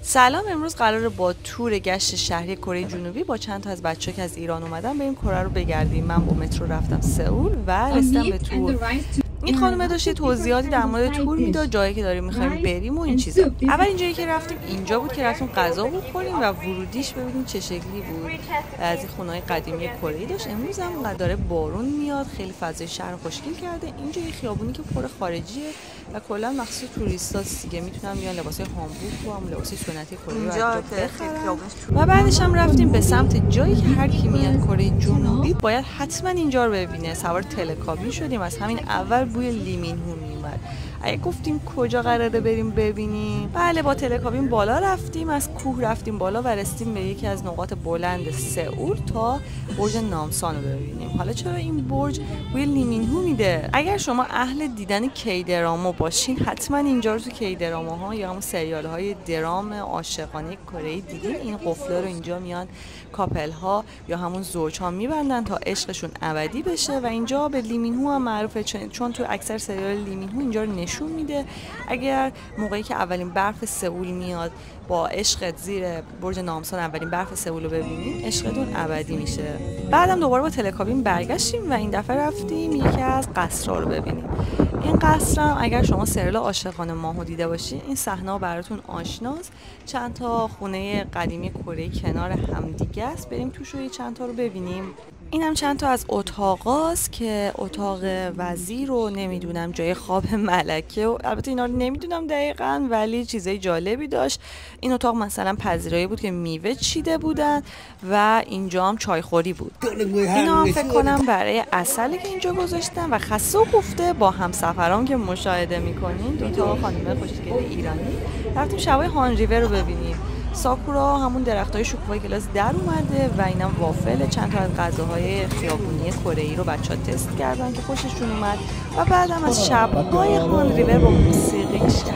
سلام، امروز قراره با تور گشت شهری کره جنوبی با چند تا از بچه‌ها که از ایران اومدن بریم کره رو بگردیم. من با مترو رفتم سئول و رسیدم به تور. این خانم داشت توضیحاتی در مورد تور میداد، جایی که داریم می‌خوایم بریم و این چیزا. اول اینجایی که رفتیم اینجا بود که رفتیم غذا بخوریم و ورودیش ببینیم چه شکلی بود. از این خونه‌های قدیمی کره‌ای داشت. امروز هم داره بارون میاد، خیلی فضای شهر خوشگل کرده. اینجا یه خیابونی که پر خارجیه و کلا مخصوص توریستاست دیگه، میتونن بیان لباسای هامبورگ و هم لباسای سنتی کره رو بخرن. و بعدش هم رفتیم به سمت جایی که هر کی میاد کره جنوبی باید حتما اینجا رو ببینه. سوار تلکابین شدیم، از همین اول بوی لیمینهو میومد. اگه گفتیم کجا قراره بریم ببینیم، بله با تلکابین بالا رفتیم، از کوه رفتیم بالا و رسیدیم به یکی از نقاط بلند سئول تا برج نامسان رو ببینیم. حالا چرا این برج بوی لیمینهو میده؟ اگر شما اهل دیدن کی-دراما باشین حتما اینجا رو تو کی-دراما یا همون سریال های درام عاشقانه کره دیدین. این قفلا رو اینجا میان کاپل ها یا همون زوج ها میبندن تا عشقشون ابدی بشه و اینجا به لیمینهو هم معروفه، چون تو اکثر سریال لیمینهو اینجا رو نشون میده. اگر موقعی که اولین برف سئول میاد با عشقت زیر برج نامسان اولین برف سئول رو ببینیم، عشقتون ابدی میشه. بعدم دوباره با تلکابین برگشتیم و این دفعه رفتیم یکی از قصرها رو ببینیم. این قصر هم اگر شما سریال عاشقانه ماهو دیده باشین این صحنه براتون آشناست. چند تا خونه قدیمی کره کنار هم دیگه است، بریم توش رو چند تا رو ببینیم. این هم چند تا از اتاقاست که اتاق وزیر رو نمیدونم، جای خواب ملکه و البته اینا رو نمیدونم دقیقاً، ولی چیزای جالبی داشت. این اتاق مثلا پذیرایی بود که میوه چیده بودن و اینجا هم چایخوری بود. اینا هم فکر کنم برای عسلی که اینجا گذاشتن و خسته و کوفته با همسفران که مشاهده میکنین، دو تا خانم خوشگل ایرانی رفتیم شبای هان ریور رو ببینیم. ساکورا همون درختای شکوفای گلاس در اومده و اینم وافل، چند تا از غذاهای خیابونی کره‌ای رو بچه‌ها تست کردن که خوششون اومد و بعدم از شب‌های هان ریور با موسیقی